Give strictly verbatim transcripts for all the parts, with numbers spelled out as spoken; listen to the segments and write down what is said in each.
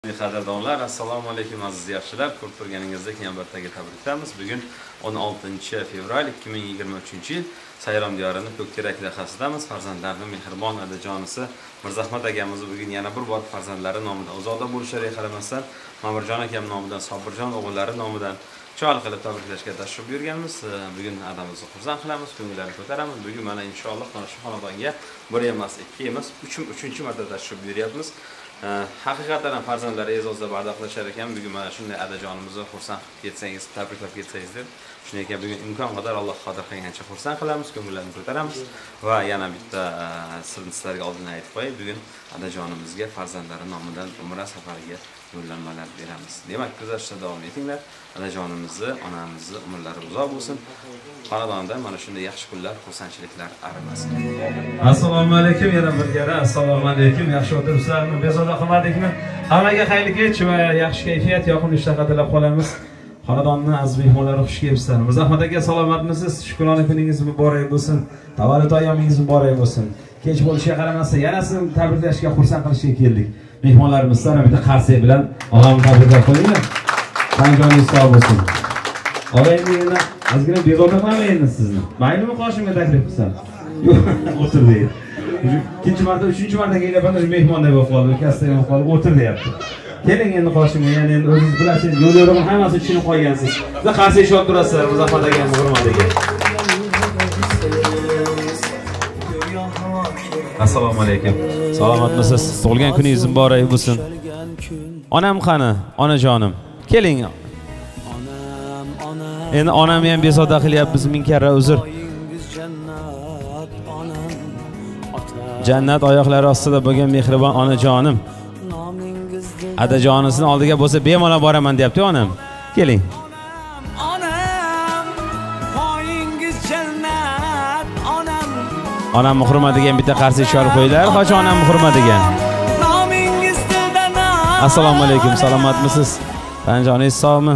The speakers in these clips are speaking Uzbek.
Qadrdonlar, assalomu alaykum aziz yaxshilar. Ko'rib turganingizdek yana bir taga tabriklaymiz. Bugun o'n oltinchi fevral ikki ming yigirma uchinchi yil Sayrom diyorining Ko'kterak dahasidamiz. Farzandlarning mehribon onajonisi Mirzahmat akamiz bugun yana bir bor farzandlari nomidan uzoqda bo'lishlariga qaramasdan Mamirjon akam nomidan, Sobirjon o'g'illari nomidan cho'l qilib tabriklashga tashrif buyurganmiz. Bugun adamizni xursand qilamiz, ko'ngillarni ko'taramiz. Bugun mana inshaalloh mana shu xonadonga bir emas, ikki emas, uchinchi marta tashrif buyuryapmiz. Haqiqatan farzandlari e'zozda bardoqlashar ekan. Bugun mana shunday adajonimizni xursand qilib ketsangiz, tabriklab ketsangiz deb. Shunday ekan bugun imkon qadar Alloh qodir qilgancha xursand qilamiz, ko'ngillarni ko'taramiz va yana bitta sirni sizlarga oldin aytib qo'yay. Bugun adajonimizga farzandlari nomidan Umra safariga yo'llanmalar beramiz. Demak, kuzatishda davom etinglar. Adajonimizni, onamizni umrlari uzoq bo'lsin. Xonadonda mana shunday yaxshi kunlar, xursandchiliklar arimasin. Assalomu alaykum, yana bir gara. Assalomu alaykum. Yaxshi o'tiribsizlarmi? Bezovta qilmadikmi? Hammaga xayrli kech va yaxshi kayfiyat, yoqimli ishtaha tilab qolamiz. Xonadonni aziz mehmonlari xush kelibsizlar. Mirzahmat aka, salomatmisiz? Shukrona kuningiz muborak bo'lsin. Tavallud ayyomingiz muborak bo'lsin. Kech bo'lishiga qaramasdan yana sizni tabriklashga, xursand qilishga keldik. Mehmonlarimizdan bitta qarsak bilan og'amni tabriklab qo'yinglar. Tanjoningiz sog' bo'lsin. Og'ayni ozgina bezovta qilmayman sizni. Maylimi qoshimga taklif qilsam? Yo'q, o'tir deydi. Ikkinchi marta, uchinchi marta kelyapman, mehmon deb qoldi, kassaga ham qolib o'tir deyapti. Keling endi qoshimga, ya'ni endi o'zingiz bilasiz, yo'l yo'rig'im hammasi tushunib qolgansiz. Siz qarshi ish olib turasizlar, Muzaffar aka, hurmat aka. Assalomu alaykum. Salomatmisiz? Tug'ilgan kuningiz muborak bo'lsin. Onam qani? Onajonim. Keling. Endi onam ham bezovta qilyapmiz, ming karra uzr. Jannat oyoqlari ostida bo'lgan mehribon onajonim. Adajonisini oldiga bo'lsa bemalol boraman deyapti onam. Keling. Onam hurmatiga bitta qarshi ish olib qo'yinglar. Qo'sh onam hurmatiga. Assalomu alaykum, salomatmisiz? Tanjoningiz sog'mi?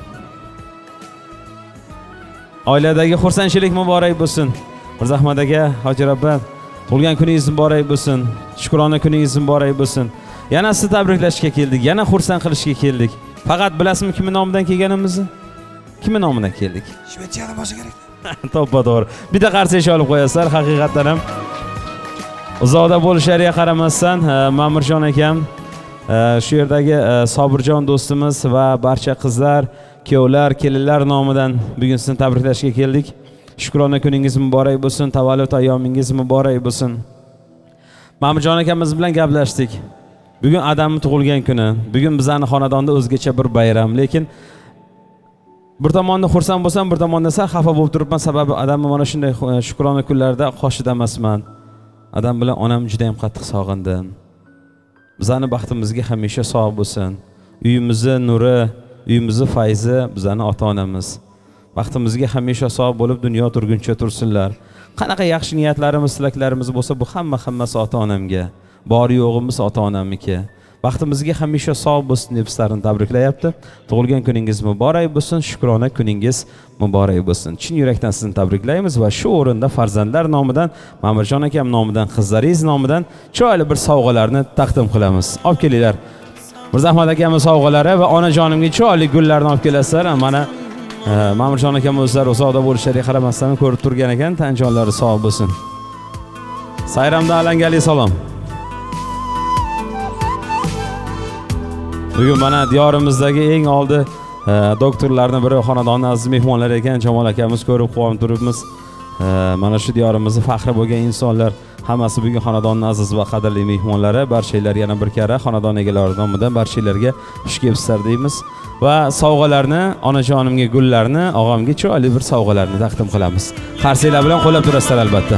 Oiladagi xursandchilik muborak bo'lsin. Mirzahmat aka, Hojirobod, tug'ilgan kuningiz muborak bo'lsin. Shukrona kuningiz muborak bo'lsin. Yana sizni tabriklashga keldik, yana xursand qilishga keldik. Faqat bilasizmi kimning nomidan kelganimizni? Kimning nomidan keldik? Shvetsiyani bo'lsa kerak. To'g'ri. Bitta qarshi ish olib qo'yasizlar, haqiqatan ham. Uzoqda bo'lishlariga qaramasdan, Mamirjon akam, shu yerdagi Sobirjon do'stimiz va barcha qizlar, kuyovlar, kelinlar nomidan bugun sizni tabriklashga keldik. Shukrona kuningiz muborak bo'lsin, tavallud ayyomingiz muborak bo'lsin. Mamirjon akamiz bilan gaplashdik. Bugun adamning tug'ilgan kuni. Bugun bizning xonadonda o'zgacha bir bayram, lekin bir tomonda xursand bo'lsam, bir tomonda sal xafa bo'lib turibman, sababi adamni mana shunday shukrona kunlarda qoshida emasman. Adam bilan onam juda ham qattiq sog'indim. Bizning baxtimizga hamisha sog' bo'lsin. Uyimizning nuri, uyimizning fayzi bizning ota-onamiz. Baxtimizga hamisha sog' bo'lib dunyo turguncha tursinlar. Qanaqa yaxshi niyatlarimiz, tilaklarimiz bo'lsa, bu hamma hammasi ota-onamga. Bor yo'g'imiz ota-onamniki. Baxtimizga hamisha sog' bo'lsin deb sizlarni tabriklayapti. Tug'ilgan kuningiz muborak bo'lsin, shukrona kuningiz muborak bo'lsin. Chin yurakdan sizni tabriklaymiz va shu o'rinda farzandlar nomidan, Mamirjon akam nomidan, qizlaringiz nomidan chiroyli bir sovg'alarni taqdim qilamiz. Olib kelinglar. Mirzahmat akamning sovg'alari va onajonimga chiroyli gullarni olib kelasizlar. Mana Mamirjon akam o'zlari uzoqda bo'lishlariga qaramasdan ko'rib turgan ekan, tanjonlari sog' bo'lsin. Sayramda alangali salom. Bugun mana diyorimizdagi eng oldi doktorlarning biri, xonadonning aziz mehmonlari ekan, Jamol akamiz ko'rib quvonib turibmiz. Mana shu diyorimizning faxri bo'lgan insonlar hammasi bugun xonadonning aziz va qadrli mehmonlari. Barchalar yana bir karra xonadon egalari nomidan barchalarga xush kelibsizlar deymiz va sovg'alarni, onajonimga gullarni, og'amga chiroyli bir sovg'alarni taqdim qilamiz. Qarsiylar bilan qo'llab turasizlar albatta.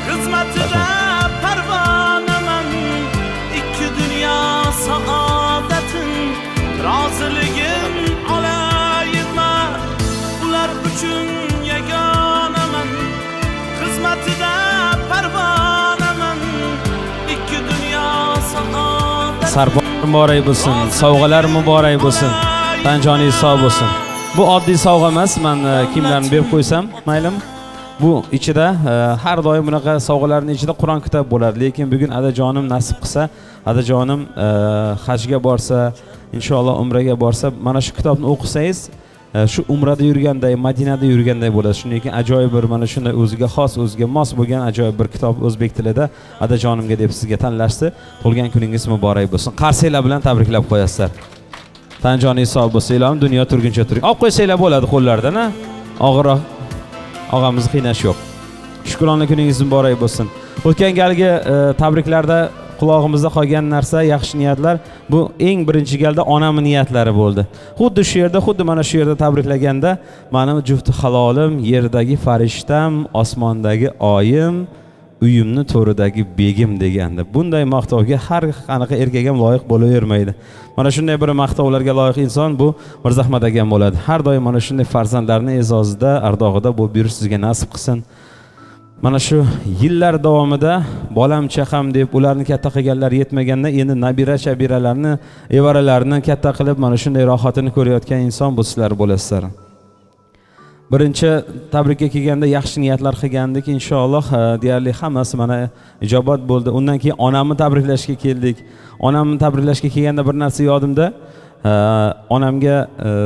Sarpor muborak bo'lsin, sovg'alar muborak bo'lsin, tanjoningiz sog' bo'lsin. Bu oddiy sovg'a emas, men kimlarni berib qo'ysam, maylimi? bu ichida har doim bunaqa sovg'alarning ichida Qur'on kitobi bo'ladi. Lekin bugun adajonim nasib qilsa, adajonim hajga borsa, inshaalloh umraga borsa, mana shu kitobni o'qisangiz, shu umrada yurganday, Madinada yurganday bo'ladi. Shunday ekan ajoyib bir mana shunday o'ziga xos, o'ziga mos bo'lgan ajoyib bir kitob o'zbek tilida adajonimga deb sizga tanlashdi. Tug'ilgan kuningiz muborak bo'lsin. Qarsanglar bilan tabriklab qo'yasizlar. Tanjoningiz sog' bo'lsin, ilohim dunyo turguncha turing. Olib qo'ysanglar bo'ladi qo'llardan, ha? Og'irroq og'amizni qiynash yo'q. Shukrona kuningiz muborak bo'lsin. O'tgan galgi tabriklarda qulog'imizda qolgan narsa, yaxshi niyatlar, bu eng birinchi galda onamning niyatlari bo'ldi. Xuddi shu yerda, xuddi mana shu yerda tabriklaganda, "Mening jufti halolim, yerdagi farishtam, osmondagi oyim, uyimni to'ridagi begim" deganda. Bunday maqtovga har qanaqa erkak ham loyiq bo'lavermaydi. Mana shunday bir maqtovlarga loyiq inson bu Mirzahmat akam bo'ladi. Har doim mana shunday farzandlarning e'zozida, ardog'ida bo'lib yurish sizga nasib qilsin. Mana shu yillar davomida bolam chaqam deb ularni katta qilganlar yetmaganda, endi nabira chabiralarni, evaralarini katta qilib mana shunday rohatini ko'rayotgan inson bu sizlar bo'lasizlar. Birinchi tabrikka kelganda yaxshi niyatlar qilgandik, inshaalloh deyarli hammasi mana ijobat bo'ldi. Undan keyin onamni tabriklashga keldik. Onamni tabriklashga kelganda bir narsa yodimda, onamga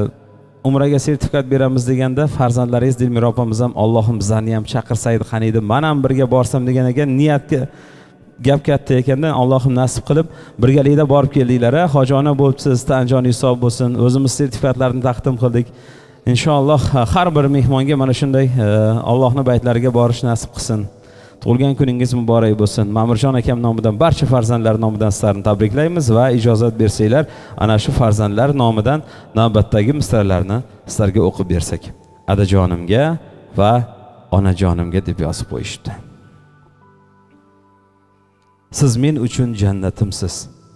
umraga sertifikat beramiz deganda farzandlaringiz Dilmira opamiz ham Allohim bizlarni ham chaqirsaydi qani edi, men ham birga borsam degan ekan. Niyatga gap katta ekanda, Allohim nasib qilib birgalikda borib keldinglar. Hojona bo'libsiz, tanjoningiz sog' bo'lsin. O'zimiz sertifikatlarni taqdim qildik. Inshaalloh har bir mehmonga mana shunday Allohning baytlariga borish nasib qilsin. Tug'ilgan kuningiz muborak bo'lsin. Ma'murjon akam nomidan, barcha farzandlar nomidan sizlarni tabriklaymiz va ijozat bersanglar, ana shu farzandlar nomidan navbatdagi misralarni sizlarga o'qib bersak. Adajonimga va onajonimga deb yozib qo'yishdi. Siz men uchun jannatimsiz.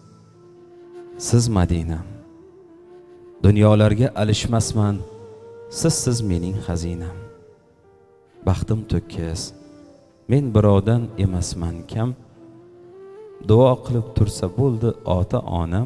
Siz Madinam. Dunyolarga alishmasman. Sizsiz mening xazinam. Baxtim to'kis. Men birovdan emasman kam. Duo qilib tursa bo'ldi ota onam.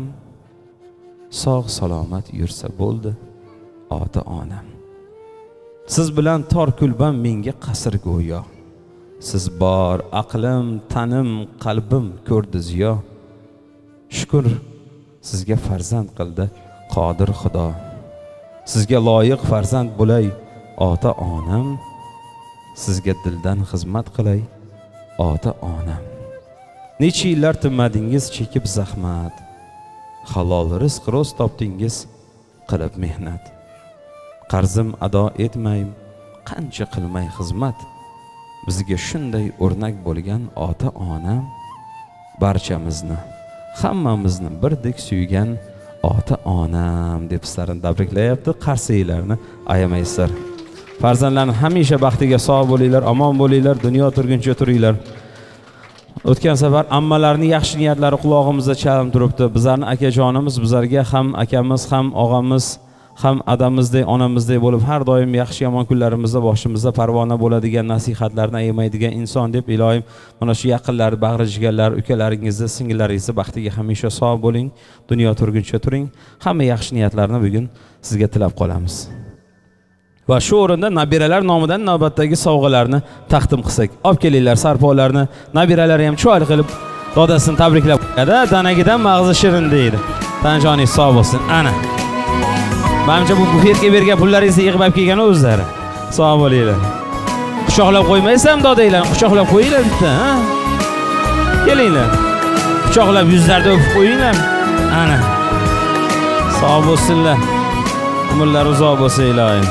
Sog' salomat yursa bo'ldi ota onam. Siz bilan tor kulbam menga qasr go'yo. Siz bor aqlim, tanim, qalbim ko'rdi ziyo. Shukr sizga farzand qildi qodir Xudo. Sizga loyiq farzand bo'lay ota onam. Sizga dildan xizmat qilay ota onam. Necha yillar tinmadingiz chekib zahmat. Halol rizq ro'z topdingiz qilib mehnat. Qarzim ado etmayim, qancha qilmay xizmat. Bizga shunday o'rnak bo'lgan ota onam, barchamizni, hammamizni birdek suygan ota onam deb sizlarni tabriklayapti. Qarsanglarni ayamaysizlar. Farzandlarni hamisha baxtiga sog' bo'linglar, omon bo'linglar, dunyo turguncha turinglar. O'tgan safar ammalarning yaxshi niyatlari quloqimizda chalinib turibdi. Bizlarning akajonimiz bizlarga ham akamiz, ham og'amiz, ham adamizdek, onamizdek bo'lib har doim yaxshi yomon kunlarimizda boshimizda parvona bo'ladigan nasihatlarni aymaydigan inson deb ilohim mana shu yaqinlar, bag'rijiganlar, ukalaringizni, singillaringizni baxtiga hamisha sog' bo'ling, dunyo turguncha turing. Hamma yaxshi niyatlarni bugun sizga tilab qolamiz. Va shu o'rinda nabiralar nomidan navbatdagi sovg'alarni taqdim qilsak. Olib kelinglar sarpolarni. Nabiralari ham chiroyli qilib dodasini tabriklab qo'yadi. Danagidan mag'zi shirin deydi. Tanjoningiz sog' bo'lsin. Ana. Menimcha bu buferga bergan pullaringizni yig'ib olib kelgan o'zlari. Sog' bo'linglar. Quchoqlab qo'ymaysam dodanglarni quchoqlab qo'yinglar bitta, ha? Kelinglar. Quchoqlab yuzlarda o'pib qo'yinglar. Ana. Sog' bo'lsinlar. Umrlar uzoq bo'lsin ilohim.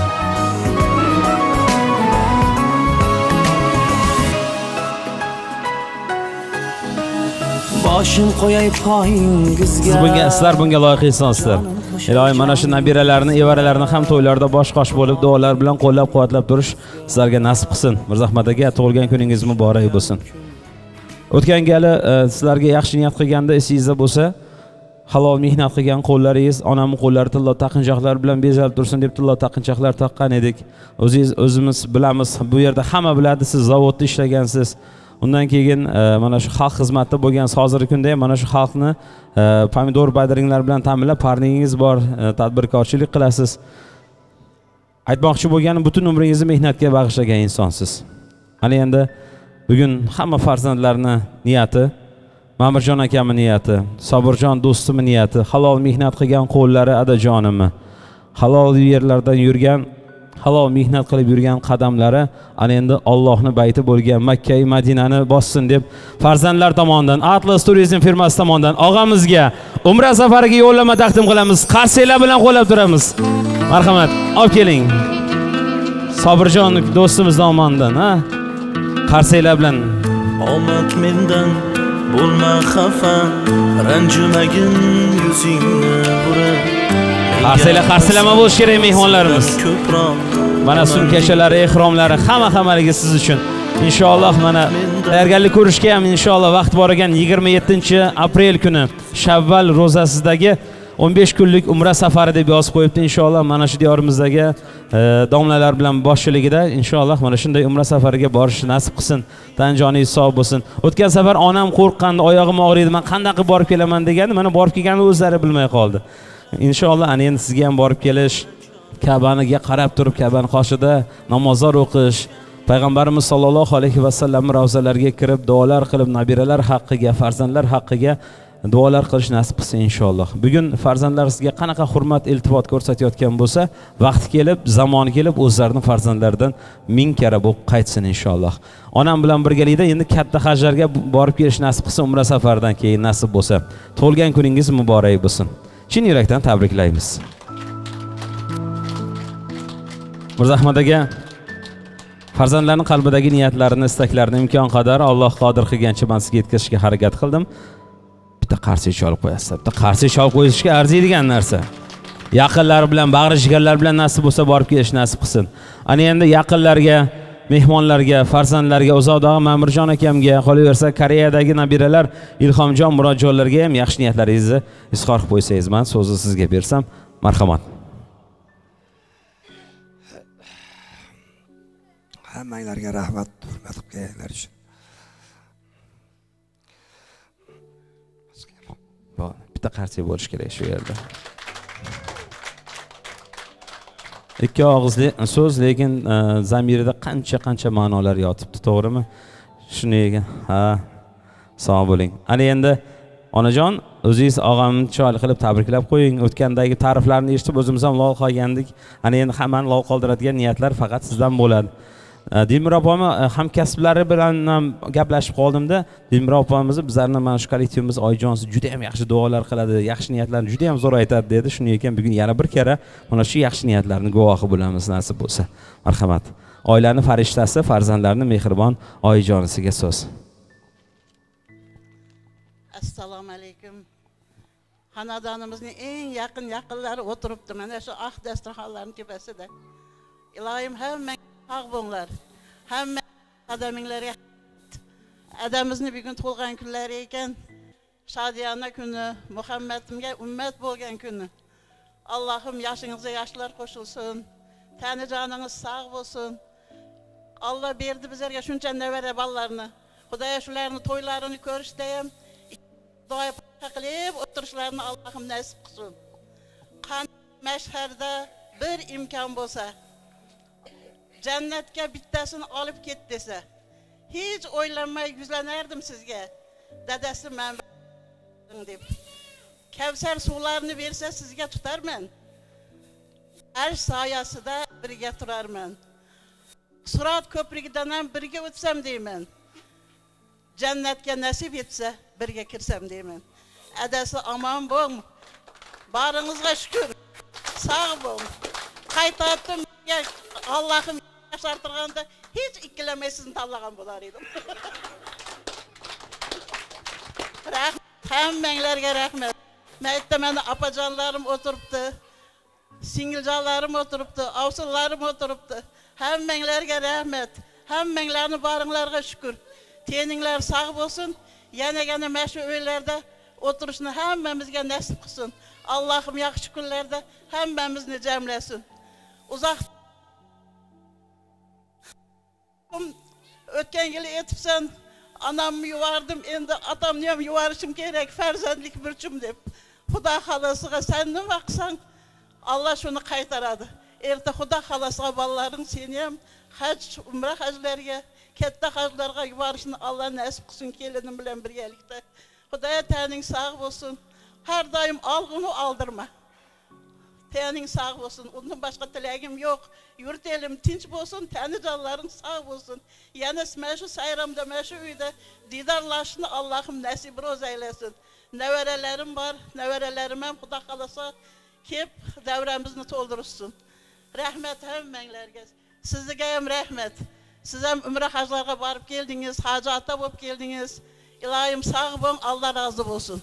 Boshim qo'yay poyingizga. Siz bunga, sizlar bunga loyiq insonsizlar. Ilohim mana shu nabiralarni, evaralarini ham to'ylarda bosh-qosh bo'lib duolar bilan qo'llab-quvvatlab turish sizlarga nasib qilsin. Mirzahmat aka, tug'ilgan kuningiz muborak bo'lsin. O'tgan gali sizlarga yaxshi niyat qilganda esingizda bo'lsa, halol mehnat qilgan qo'llaringiz, onamning qo'llari tilla taqinchoqlar bilan bezalib tursin deb tilla taqinchoqlar taqqan edik. O'zingiz o'zimiz bilamiz, bu yerda hamma biladi, siz zavodda ishlagansiz. Undan keyin mana shu xalq xizmatida bo'lgan hozirgi kunda ham mana shu xalqni pomidor baydiringlar bilan ta'minlab parningiz bor, tadbirkorchilik qilasiz. Aytmoqchi bo'lganim, butun umringizni mehnatga bag'ishlagan insonsiz. Ana endi bugun hamma farzandlarning niyati, Ma'murjon akamning niyati, Sobirjon do'stimning niyati, halol mehnat qilgan qo'llari adajonimi, halol yerlardan yurgan, halol mehnat qilib yurgan qadamlari ana endi Allohning bayti bo'lgan Makka va Madinani bossin deb farzandlar tomonidan Atlas Turizm firmasi tomonidan og'amizga Umra safariga yo'llanma taqdim qilamiz. Qarsiylar bilan qo'llab turamiz. Marhamat, olib keling. Sobirjon do'stimiz tomonidan, ha? Qarsiylar bilan omad mendan bo'lma xafa, ranjimagin yuzingni burib. Qarsiylar qarsilama bo'lish kerak mehmonlarimiz. Mana sumkachalari, ehromlari hamma hammaliga siz uchun. Inshaalloh mana tayyorgarlik ko'rishga ham inshaalloh vaqt bor ekan. yigirma yettinchi aprel kuni Shavval ro'zasidagi o'n besh kunlik umra safari deb yozib qo'yibdi. Inshaalloh mana shu diyorimizdagi e, domlalar bilan boshchiligida inshaalloh mana shunday umra safariga borish nasib qilsin. Tan joningiz sog' bo'lsin. O'tgan safar onam qo'rqqandi, oyog'im og'riydi, men qanday qilib borib kelaman degandi. Mana borib kelganda o'zlari bilmay qoldi. Inshaalloh ana endi sizga ham borib kelish, Ka'baniga qarab turib Ka'baning qoshida namozlar o'qish, Payg'ambarimiz sollallohu alayhi va sallam ravzalariga kirib duolar qilib nabiralar haqqiga, farzandlar haqqiga duolar qilish nasib qilsin inshaalloh. Bugun farzandlar sizga qanaqa hurmat, iltifot ko'rsatayotgan bo'lsa, vaqti kelib, zamoni kelib o'zlarining farzandlaridan ming karra bo'lib qaytsin inshaalloh. Onam bilan birgalikda endi katta hajlarga borib kelish nasib qilsin, umra safaridan keyin nasib bo'lsa. Tug'ilgan kuningiz muborak bo'lsin. Chin yurakdan tabriklaymiz. Mirzahmad aka farzandlarning qalbidagi niyatlarini, istaklarini imkon qadar Alloh qodir qilgancha men sizga yetkazishga harakat qildim. Bitta qarshi olib qo'yasiz. Bitta qarshi olib qo'yishga arziydigan narsa. Yaqinlar bilan, bag'ri jigarlar bilan nasib bo'lsa borib kelish nasib qilsin. Ana endi yaqinlarga, mehmonlarga, farzandlarga, uzoqdagi Ma'murjon akamga, qolaversa Koreyadagi nabiralar Ilhomjon, Murodjonlarga ham yaxshi niyatlaringizni izhor qilib qo'ysangiz, men so'zni sizga bersam, marhamat. Hammanglarga rahmat, hurmat qilganlar uchun. Bitta qarshi bo'lish kerak shu yerda. Ikki og'izli so'z, lekin zamirida qancha-qancha ma'nolar yotibdi, to'g'rimi? Shuni ekan. Ha. Sog' bo'ling. Ana endi onajon, o'zingiz og'amni chiroyli qilib tabriklab qo'ying. O'tgandagi ta'riflarni eshitib o'zimiz ham lol qolgandik. Ana endi hammani lol qoldiradigan niyatlar faqat sizdan bo'ladi. Dilmir opamni hamkasblari bilan ham gaplashib qoldimda, Dilmir opamiz bizlarning mana shu kollektivimiz Oyjonsiz juda ham yaxshi duolar qiladi, yaxshi niyatlarni juda ham zo'r aytadi dedi. Shuning ekan bugun yana bir kara mana shu yaxshi niyatlarni guvohi bo'lamiz nasib bo'lsa. Marhamat. Oilaning farishtasi, farzandlarning mehribon oyijonisiga so'z. Assalomu alaykum. Xonadonimizning eng yaqin yaqinlari o'tiribdi mana shu oq dasturxonlarning tepasida. Ilohim hamma sog' bo'linglar. Hamma qadaminglarga adamimizni bugun tug'ilgan kunlari ekan. Shodiyona kuni, Muhammadimga ummat bo'lgan kuni. Allohim yoshingizga yoshlar qo'shilsin. Tani joningiz sog' bo'lsin. Alloh berdi bizlarga shuncha nevara bolalarni. Xudoya shularni to'ylarini ko'rishda ham duo qilib o'tirishlarini Allohim nasib qilsin. Qan mashharda bir imkon bo'lsa, jannatga bittasini olib ket desa, hech o'ylanmay yuzlanardim sizga. Dadasi men deb. Kavsar suvlarini bersa sizga tutarman. Arsh soyasida birga turarman. Sirat ko'prigidan ham birga o'tsam deyman. Jannatga nasib etsa birga kirsam deyman. Adasi omon bo'l. Baringizga shukr. Sog' bo'l. Qaytadim. Allohim yashartirganda hech ikkilamay sizni tanlagan bo'lar edim. Rahmat, hammanglarga rahmat. Maytda meni opajonlarim o'tiribdi, singiljonlarim o'tiribdi, ovsinlarim o'tiribdi. Hammanglarga rahmat. Hammanglarning boringlarga shukr. Teninglar sog' bo'lsin. Yana-yana mana shu uylarda o'tirishni hammamizga nasib qilsin. Allohim yaxshi kunlarda hammamizni jamlasin. Uzoq o'tgan yil aytibsan, onamni yuvardim, endi otamni ham yuvarishim kerak, farzandlik burchim deb. Xudo xolosiga sen nima qilsang, Alloh shuni qaytaradi. Erta Xudo xolosiga bolalaring seni ham haj, umra hajlarga katta haclarga yuvarışını Allah nasip kılsın gelinim bilen birgelikte. Xudaya tənin sağ olsun. Her daim algını aldırma. Tənin sağ olsun. Ondan başka dileğim yok. Yurt elim tinç olsun. Təni canların sağ olsun. Yani meşhu sayramda meşhu uyda didarlaşını Allah'ım nasip roz eylesin. Neverelerim var. Neverelerime Xuda kalasa kep devremizni toldurursun. Rahmet hemmenlerge. Sizge hem rahmet. Siz hem ümre hacılarga barıp geldiniz. Hacı ata bolup geldiniz. İlahim sağ olun. Allah razı olsun.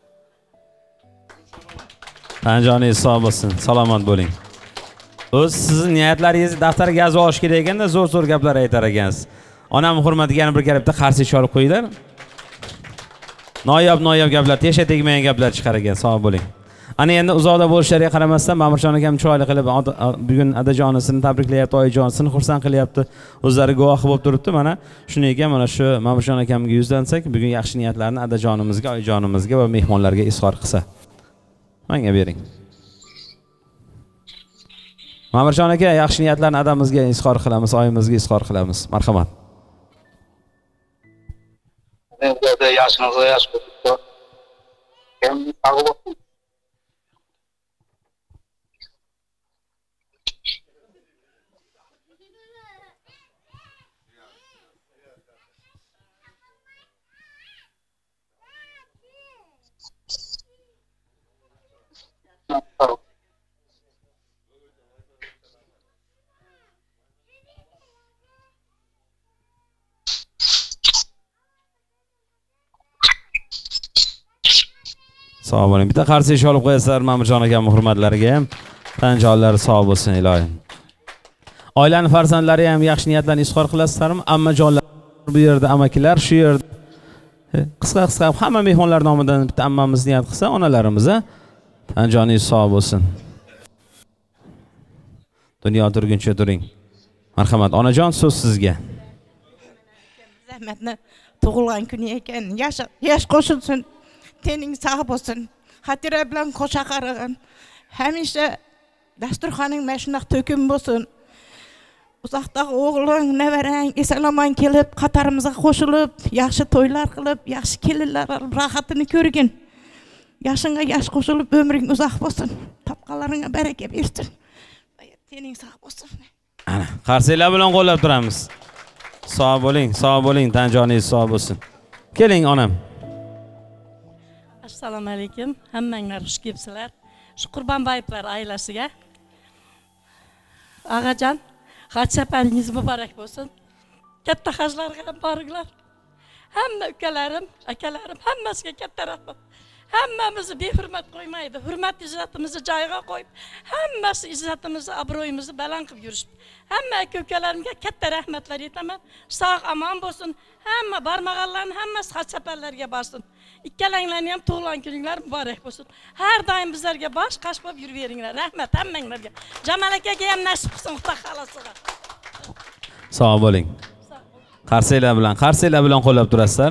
Tanjoningiz sog' bo'lsin, salomat bo'ling. O'z sizning niyatlaringizni daftarga yozib olish kerak ekanda, zo'r-zo'r gaplar aytar ekansiz. Onam hurmatiga yana bir karibda qarshi ish olib qo'yinglar. Noyob-noyob gaplar, tesha tegmagan gaplar chiqar ekan, sog' bo'ling. Ana endi uzoqda bo'lishlariga qaramasdan Ma'murjon akam chiroyli qilib bugun adajonisini tabriklayapti, oyijonisini xursand qilyapti. O'zlari guvohi bo'lib turibdi. Mana shunday ekan, mana shu Ma'murjon akamga yuzlansak, bugun yaxshi niyatlarni adajonimizga, oyijonimizga va mehmonlarga izhor qilsa. Menga bering. Ma'murjon aka, yaxshi niyatlarni adamimizga izhor qilamiz, oyimizga izhor qilamiz. Marhamat. Endi yaşınızda yaş ko'pdi. Endi sağ Sog' bo'ling. Bitta qarshi ish olib qo'yasizlar Ma'murjon akamning hurmatlariga ham. Tan-jonlari sog' bo'lsin ilohim. Oilaning farzandlari ham yaxshi niyatlarni izhor qilasizlarmi? Ammajonlar bu yerda, amakilar shu yerda. Qisqa-qisqa hamma mehmonlar nomidan bitta ammamiz niyat qilsa, onalarimiz a. Tan-joningiz sog' bo'lsin. Dunyo turguncha turing. Marhamat, onajon, so'z sizga. Zahmatni tug'ilgan kuni ekan, yash yash qo'shilsin. Tening sağ olsun. Xatira bilan qo'sha qaragan. Hamisha dasturxoning mashunaq to'kin bo'lsin. Uzoqdagi o'g'ling, nevarang esalomon kelib, qatorimizga qo'shilib, yaxshi to'ylar qilib, yaxshi kelinlar olib, rohatini ko'rgin. Yashingga yash qo'shilib, umring uzoq bo'lsin. Topqanlaringga baraka bersin. Tening sağ olsun. Ana, qarsinglar bilan qo'llab turamiz. Sog' bo'ling, sog' bo'ling, tan-joningiz sog' bo'lsin. Keling onam. Assalomu alaykum. Hammanglar xush kelibsizlar. Shu Qurbonboyevlar oilasiga. Og'ajon, haj safaringiz muborak bo'lsin. Katta hajlarga ham boringlar. Hamma ukalarim, akalarim hammasiga katta rahmat. Hammamizni behurmat qo'ymaydi. Hurmat izzatimizni joyiga qo'yib, hammasi izzatimizni, obro'yimizni baland qilib yurishdi. Hamma aka-ukalarimga katta rahmatlar aytaman. Sog' omon bo'lsin. Hamma barmag'anlarning hammasi haj safarlarga borsin. Ikkalanglarning ham tug'ilgan kuninglar muborak bo'lsin. Har doim bizlarga bosh qash bo'lib yuraveringlar. Rahmat hammanglarga. Jamal akaga ham nasib qilsin Xudo xolosiga. Sog' bo'ling. Qarsinglar bilan, qarsinglar bilan qo'llab turasizlar.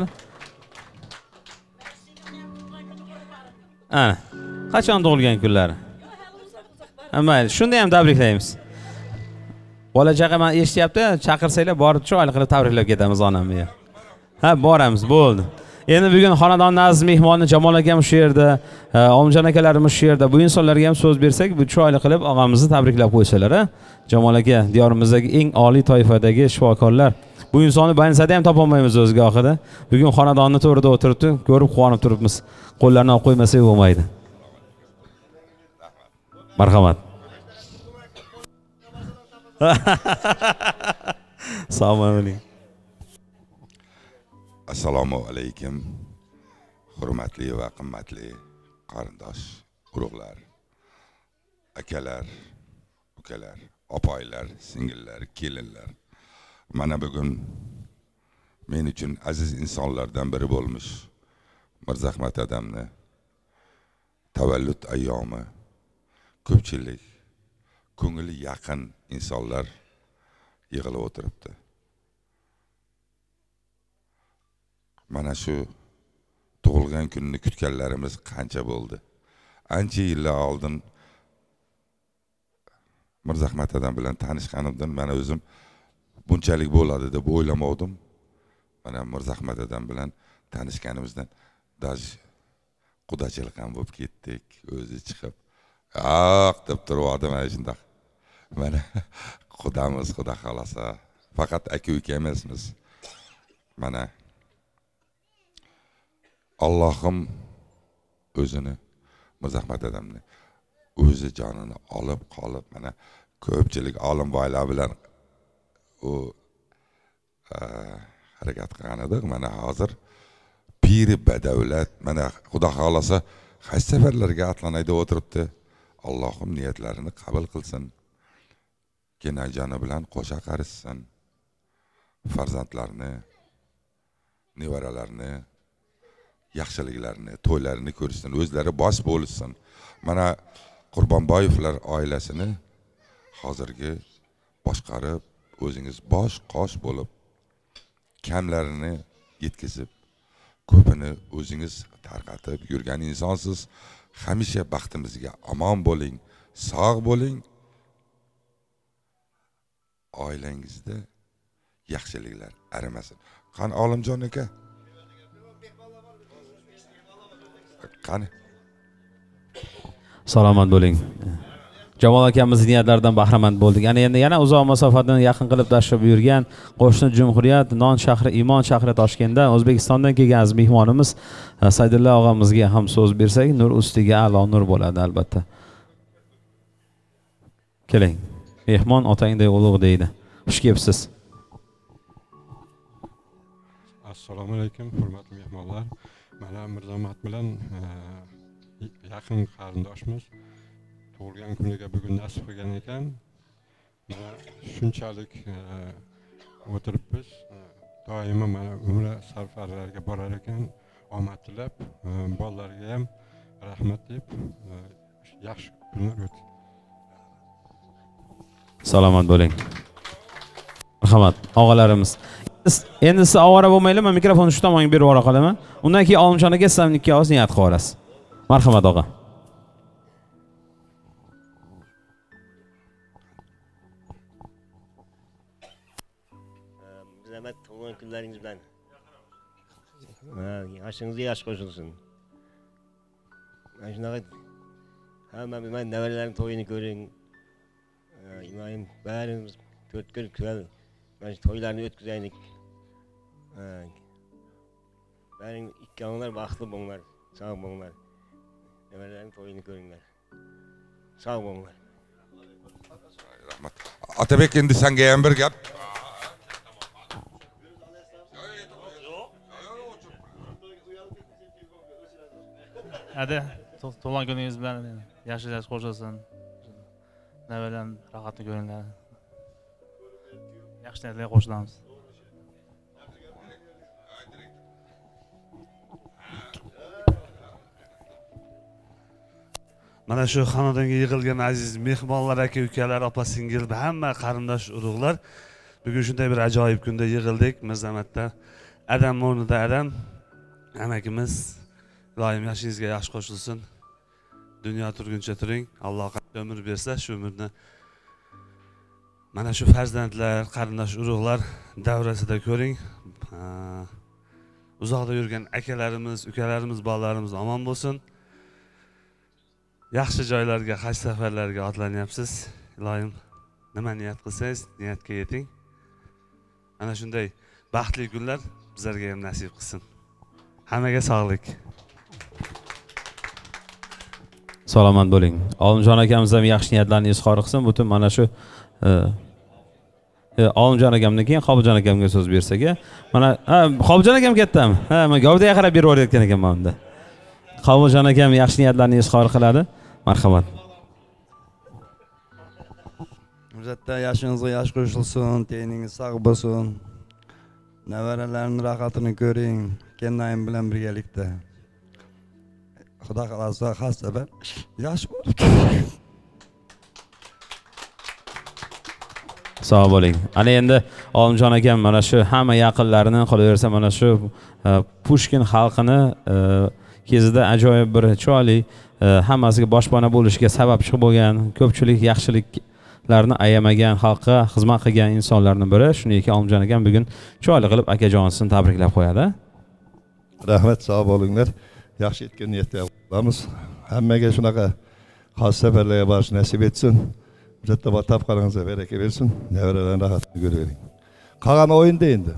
Ana, qachon tug'ilgan kunlari? Mayli, shunda ham tabriklaymiz. Bola chaqa men eshityapti, chaqirsanglar borib chiroyli qilib tabriklab ketamiz onamni. Ha, boramiz, bo'ldi. Endi bugun xonadon naziz mehmoni Jamol akam shu yerda, Omjon akalarimiz shu yerda. Bu insonlarga ham so'z bersak, bu chiroyli qilib og'amizni tabriklab qo'ysalar, ha? Jamol aka, diyorimizdagi eng oliy toifadagi shifokorlar. Bu insonni bansada ham topolmaymiz o'zga oxida. Bugun xonadonni to'rida o'tiribdi, ko'rib quvonib turibmiz. Qo'llarini olib qo'ymasak bo'lmaydi. Marhamat. Sog' bo'ling. Assalomu alaykum. Hurmatli va qimmatli qarindosh, urug'lar, akalar, ukalar, opoylar, singillar, kelinlar. Mana bugun men uchun aziz insonlardan biri bo'lmuş Mirzahmat adamni tavallud ayyomi. Ko'pchilik ko'ngli yaqin insonlar yig'ilib o'tiribdi. Mana shu tug'ilgan kunni kutganlarimiz qancha bo'ldi. Ancha yillar oldin Mirzahmat adam bilan tanishganimdan mana o'zim bunchalik bo'ladi deb o'ylamadim. Mana Mirzahmat odam bilan tanishganimizdan daj qudachilik ham bo'lib ketdik. O'zi chiqib, "Aq" deb turibdi mana shunday. Mana qudamiz, xudo xolasa, faqat aka-uka emasmiz. Mana Allohim o'zini Mirzahmat odamni o'zi jonini olib qolib, mana ko'pchilik olim boylar bilan u harakat qilgan edik. Mana hozir piri badavlat, mana xudo xolasa haj safarlarga atlanayda o'tiribdi. Allohim niyatlarini qabul qilsin. Kenajoni bilan qo'sha qarishsin. Farzandlarni, nevaralarini, yaxshiliklarini, to'ylarini ko'rsin, o'zlari bosh bo'lsin. Mana Qurbonboyevlar oilasini hozirgi boshqarib, o'zingiz bosh qosh bo'lib, kamlarini yetkazib, ko'pini o'zingiz tarqatib yurgan insonsiz. Hamisha baxtimizga omon bo'ling, sog' bo'ling. Oilangizda yaxshiliklar arimasin. Qani Olimjon aka? Qani? Salomat bo'ling. Jamol akamiz niyatlaridan bahramand bo'ldik. Yana endi yana uzoq masofadan yaqin qilib tashrif buyurgan qo'shni Jumhuriyat non shahri, Imon shahri Toshkentda O'zbekistondan kelgan aziz mehmonimiz Saydulla og'amizga ham so'z bersak, nur ustiga a'lo nur bo'ladi albatta. Keling. Mehmon otangdek ulug' deydi. Xush kelibsiz. Assalomu alaykum, hurmatli mehmonlar. Mana Mirzahmat bilan yaqin qarindoshmiz. Tug'ilgan kuniga bugun nasib qilgan ekan. Mana shunchalik o'tiribmiz. Doimo mana umra safarlariga borar ekan. Omad tilab, bolalarga ham rahmat deb yaxshi kunlar o'tdi. Salomat bo'ling. Marhamat, og'alarimiz. Endi siz ovora bo'lmaylar, men mikrofonni shu tomonga berib yuborib qolaman. Undan keyin Olimjon aka sizlarning ikki og'iz niyat qilib olasiz. Marhamat og'a. Mirzahmat tug'ilgan kunlaringiz bilan yoshingizga yosh qo'shilsin. Mana shunaqa hamma men nevaralarim to'yini ko'ring. İmayim bərimiz dört gün güzel ben toylarını ötküzeydik. Benim iki anılar baxtlı bunlar, sağ bunlar. Neverlerin toyunu görünler. Sağ bunlar. Rahmat. Atabek endi senga ham bir gap. Hadi, tug'ilgan kuningiz bilan yaxshi yaxshi qo'shilsin. Neverlerin rahatını görünler. Yaxshi niyatlarga qo'shilamiz. Mana shu xonadonga yig'ilgan aziz mehmonlar, aka, ukalar, opa, singil, hamma qarindosh urug'lar bugun shunday bir ajoyib kunda yig'ildik. Mirzahmatda adam o'rnida adam amakimiz iloyim yoshingizga yaxshi qo'shilsin. Dunyo turguncha turing. Alloh qancha umr bersa, shu umrni mana shu farzandlar, qarindosh urug'lar davrasida ko'ring. Uzoqda yurgan akalarimiz, ukalarimiz, bolalarimiz omon bo'lsin. Yaxshi joylarga, haj safarlariga otlanyapsiz. Iloyim, nima niyat qilsangiz, niyatga yeting. Ana shunday baxtli kunlar bizlarga ham nasib qilsin. Hammaga sog'lik. Salomat bo'ling. Olimjon akamiz ham yaxshi niyatlarni izhor qilsin. Butun mana shu Olimjon akamdan keyin Qobiljon akamga so'z bersak, mana Qobiljon akam ketdimi? Ha, men gavdaga qarab berib o'rayotgan ekanman bunda. Qobiljon akam yaxshi niyatlarni izhor qiladi. Marhamat. O'zatda yoshingizga yosh qo'shilsin, teningiz sog' bo'lsin. Nevaralaring rohatini ko'ring, kenayim bilan birgalikda. Xudo xolasa xasta yosh bo'lib. Sog' bo'ling. Ana endi Olimjon akam mana shu hamma yaqinlarini qolaversa mana shu Pushkin xalqini kezida ajoyib bir chiroyli hammasiga boshpana bo'lishiga sababchi bo'lgan, ko'pchilik yaxshilik larni ayamagan, xalqqa xizmat qilgan insonlarning biri. Shunday ekan Olimjon akam bugun chiroyli qilib akajonisini tabriklab qo'yadi. Rahmat, sog' bo'linglar. Yaxshi etgan niyatda qilamiz. Hammaga shunaqa xos safarlarga borish nasib etsin. Bitta bor topqaringizga baraka bersin. Nevaralarni rahatini ko'ravering. Qolgan o'yinda endi.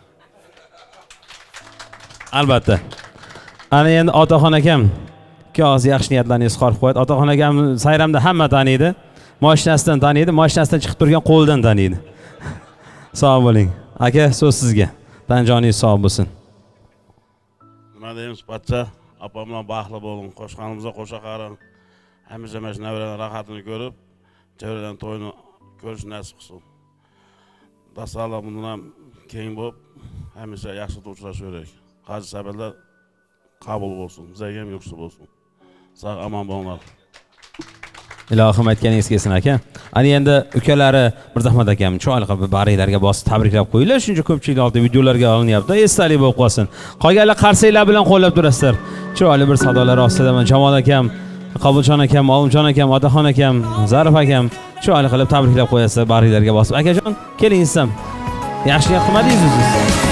Albatta. Ana endi Otaxon akam ikki og'iz yaxshi niyatlarni izhor qilib qo'yadi. Otaxon akam sayramda hamma taniydi. Mashinasidan taniydi, mashinasidan chiqib turgan qo'ldan taniydi. Sog' bo'ling. Aka, so'z sizga. Tan joningiz sog' bo'lsin. Nima deymiz, pacha? Opam bilan baxtli bo'ling, qo'shqanimizga qo'sha qaring. Hamisha mana shu navralarning rohatini ko'rib, javralarning to'yini ko'rish nasib qilsin. Dasallar bundan ham keng bo'lib, hamisha yaxshi uchrashaveraylik. Hajji safarlar qabul bo'lsin, bizga ham yo'qsa bo'lsin. Sog' omon bo'linglar. Ilohim aytganingiz kelsin aka. Ana endi ukalari Mirzahmat akam chiroyli qilib bariylarga bosib tabriklab qo'yinglar. Shuncha ko'pchilik oldida videolarga olinyapti. Esdalik bo'lib qolsin. Qolganlar qarsaklar bilan qo'llab turasizlar. Chiroyli bir sadolar ostida Jamol akam, Qabuljon akam, Olimjon akam, Otaxon akam, Zarif akam chiroyli qilib tabriklab qo'yasizlar bariylarga bosib. Akajon, keling sizam. Yaxshi niyat qilmadingiz siz.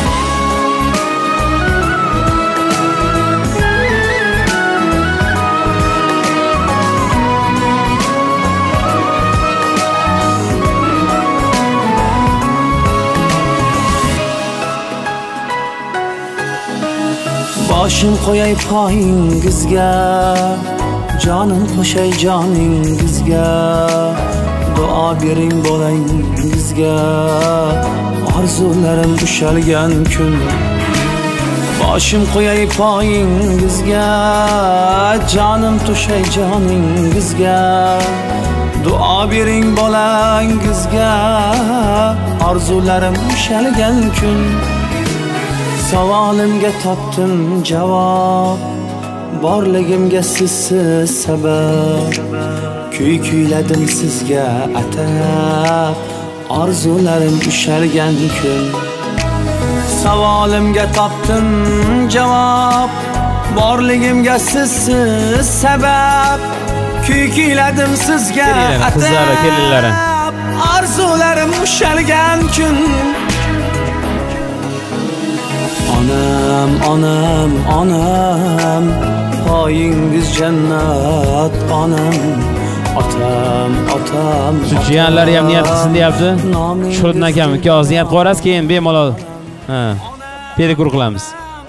Boshim qo'yay poyingizga, jonim qo'shay joningizga, duo bering bolangizga, orzularim ushalgan kun. Boshim qo'yay poyingizga, jonim to'shay joningizga, duo bering bolangizga, orzularim ushalgan kun. Savolimga topdim javob, borligimga sizsiz sabab. Kuy kuyladim sizga atab, orzularim ushalgan kun. Savolimga topdim javob, borligimga sizsiz sabab. Kuy kuyladim sizga atab, orzularim ushalgan kun. Onam, onam, onam, poyingiz jannat onam. Otam, otam. Shu jiyanlar ham niyat qilsin deyapti. Shuhrat akam ikki og'iz niyat qo'yarasiz, keyin bemalol ha, pedikur qilamiz.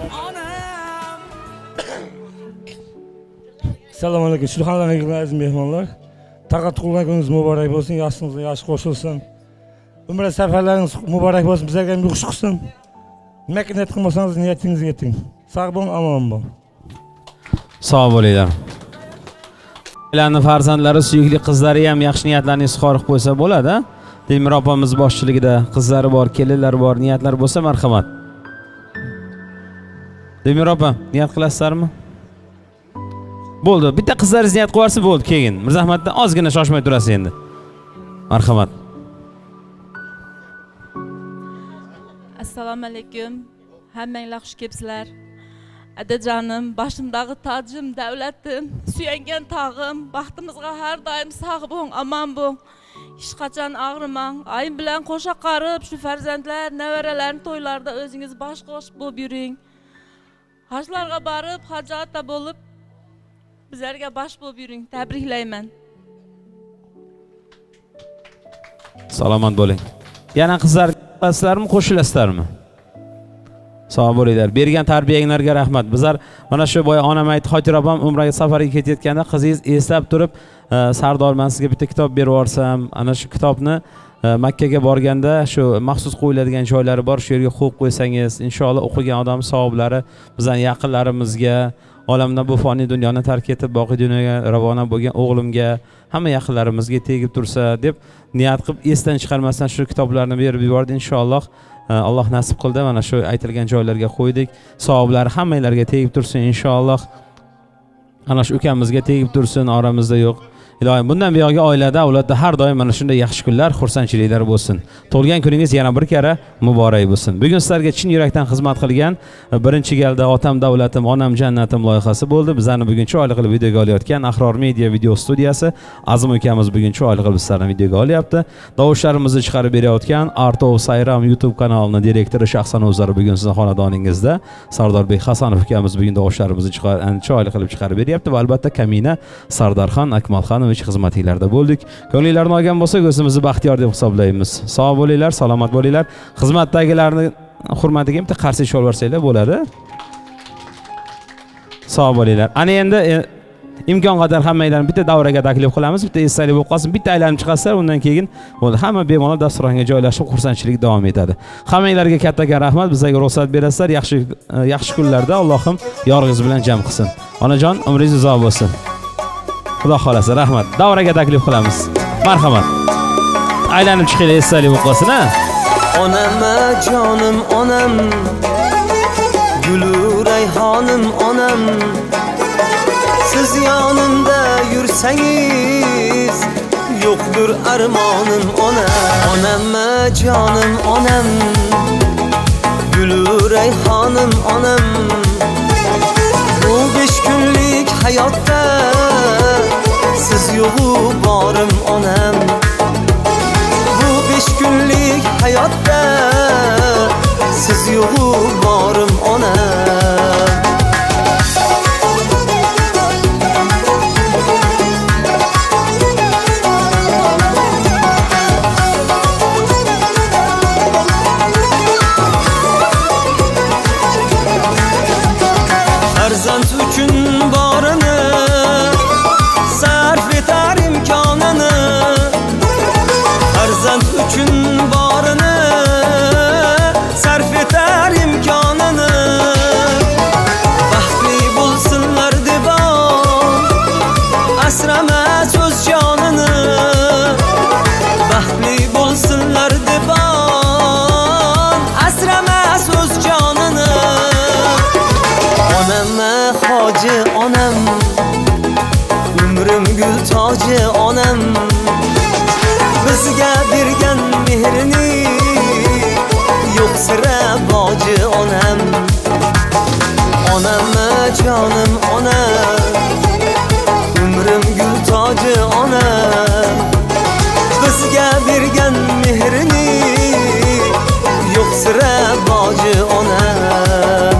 Assalomu alaykum. Shurxonlar aziz mehmonlar. Taqat tug'ilgan kuningiz muborak bo'lsin, yoshingizga yosh qo'shilsin. Umra safarlaringiz muborak bo'lsin, bizlarga ham xush qilsin. Nima niyat qilmasangiz niyatingizga yeting. Sog' bo'ling, omon bo'ling. Sog' bo'linglar. Ularning farzandlari, suyukli qizlari ham yaxshi niyatlarni izhor qilib qo'ysa bo'ladi. Dilmir opamiz boshchiligida qizlari bor, kelinlari bor, niyatlar bo'lsa marhamat. Dilmir opa, niyat qilasizlarmi? Bo'ldi. Bitta qizlaringiz niyat qo'yarsa bo'ldi, keyin. Mirzahmatdan ozgina shoshmay turasiz endi. Marhamat. Assalomu alaykum. Hammanglar xush kelibsizlar. Adajonim, boshimdagi tojim, davlatim, suyangan tog'im, baxtimizga har doim sog' bo'ling, omon bo'ling. Hech qachon og'rimang. Oyim bilan qo'sha qarib, shu farzandlar, nevaralarning to'ylarida o'zingiz bosh qo'shib bo'lib yuring. Hajlarga borib, hajatda bo'lib, bizlarga bosh bo'lib yuring. Tabriklayman. Salomat bo'ling. Yana qizlar qilasizlarmi, qo'shilasizlarmi? Sog' bo'linglar. Bergan tarbiyanglarga rahmat. Bizlar mana shu boya onam aytdi, Xotira opam umraga safarga ketayotganda qizingiz eslab turib, Sardor, men sizga bitta kitob berib yuborsam, ana shu kitobni Makkaga borganda shu maxsus qo'yiladigan joylari bor, shu yerga qo'yib qo'ysangiz, inshaalloh o'qigan odam savoblari bizning yaqinlarimizga, olamdan bu foniy dunyoni tark etib boqiy dunyoga ravona bo'lgan o'g'limga, hamma yaqinlarimizga tegib tursa deb niyat qilib esdan chiqarmasdan shu kitoblarni berib yubordi. Inshaalloh Alloh nasib qildi, mana shu aytilgan joylarga qo'ydik. Savoblari hammanglarga tegib tursin inshaalloh. Ana shu ukamizga tegib tursin, oramizda yo'q. Ilohim bundan buyog'i oilada, avlodda har doim mana shunday yaxshi kunlar, xursandchiliklar bo'lsin. Tug'ilgan kuningiz yana bir karra muborak bo'lsin. Bugun sizlarga chin yurakdan xizmat qilgan birinchi galda otam davlatim, onam jannatim loyihasi bo'ldi. Bizlarni bugun chiroyli qilib videoga olayotgan Ahror Media video studiyasi Azim ukamiz bugun chiroyli qilib sizlarni videoga olyapti. Davuşlarimizni chiqarib berayotgan Artov Sayram YouTube kanalining direktori shaxsan o'zlari bugun sizning xonadoningizda. Sardorbek Hasanov ukamiz bugun davuşlarimizni chiroyli qilib chiqarib beryapti va albatta Kamina Sardarxon Akmalxonovich xizmatinglarda bo'ldik. Ko'ngillarni olgan bo'lsak, o'zimizni baxtiyor deb hisoblaymiz. Sog' bo'linglar, salomat bo'linglar. Xizmatdagilarni hurmatiga bitta qarshi ish olib bersanglar bo'ladi. Sog' bo'linglar. Ana endi imkon qadar hammanglarni bitta davraga taklif qilamiz. Bitta esdalik bo'lib qolsin. Bitta aylanib chiqasizlar, undan keyin bo'ldi. Hamma bemalol dasturxonga joylashib, xursandchilik davom etadi. Hammanglarga kattakon rahmat. Bizlarga ruxsat berasizlar. Yaxshi yaxshi kunlarda Allohim yorug'ingiz bilan jam qilsin. Onajon, umringiz uzoq bo'lsin. Xudo xolasa, rahmat. Davraga taklif qilamiz. Marhamat. Aylanib chiqinglar, esdalik bo'lib qolsin, ha? Onam, jonim, onam. Gulu rayhonim, onam. Siz yonimda yursangiz, yo'qdir armonim, onam. Onam, jonim, onam. Gulu rayhonim, onam. Bu besh kunlik hayotda siz yo'g'u borim, onam. Bu besh kunlik hayotda siz yo'g'u borim, onam. Farzand uchun borini sarf etar imkonini, farzand uchun borini sarf etar imkonini. Baxtli bo'lsinlar deb asramas o'z jonini, baxtli bo'lsinlar deb asramas o'z jonini. Onam hoji, onam. Umrim gul toji, onam. Bizga bergan mehrini yo'q sira boji, onam. Onam, jonim, onam. Umrim gul toji, onam. Bizga bergan mehrini yo'q sira boji, onam.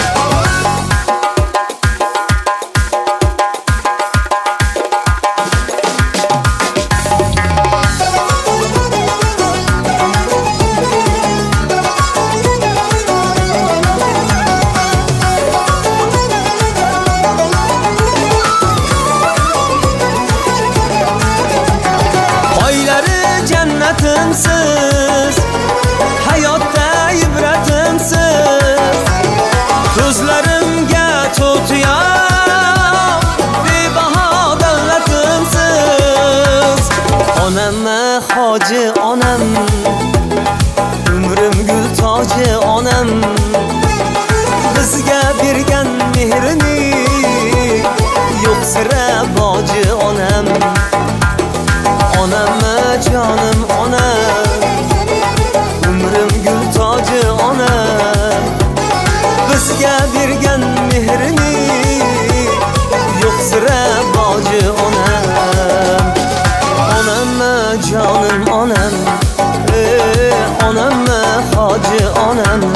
Jannatimsiz, hayotda ibratimsiz. Ko'zlarimga to'tiyo bebaho davlatimsiz. Onam hoji, onam. Umrim gul toji, onam. Bizga bergan mehrini yo'q sira boji, onam. Onam, jonim, onam. Umrim gul toji, onam. Bizga bergan mehrini yo'q sira boji, onam. Onam, jonim, onam. Ey onam, hoji, onam.